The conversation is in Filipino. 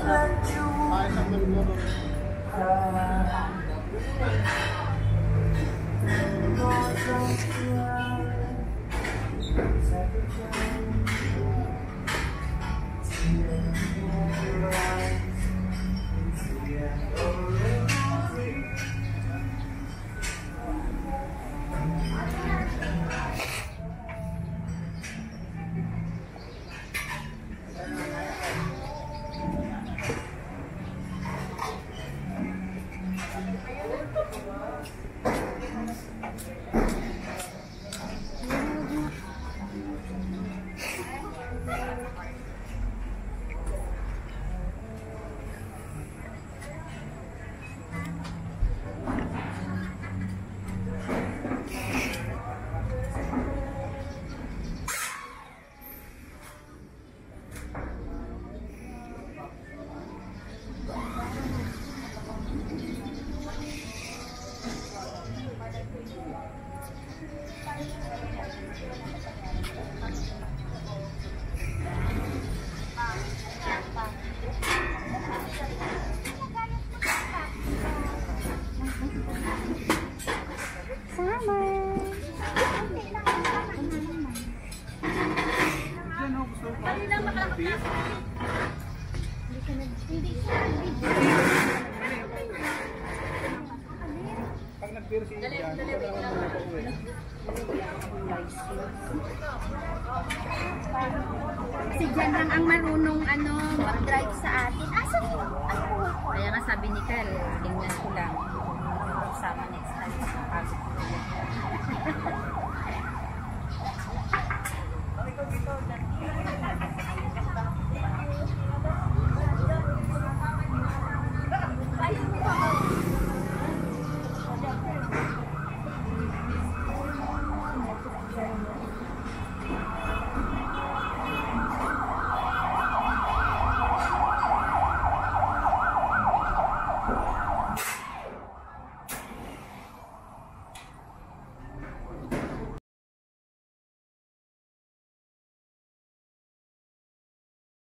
Ay, sa Malboro. Pag nag-beer si Indian, si Jan lang ang marunong mag-drive sa atin. Asan mo? Kaya nga sabi ni Kel, tingnan ko lang. Sama next time sa pasok ko. Ikaw dito,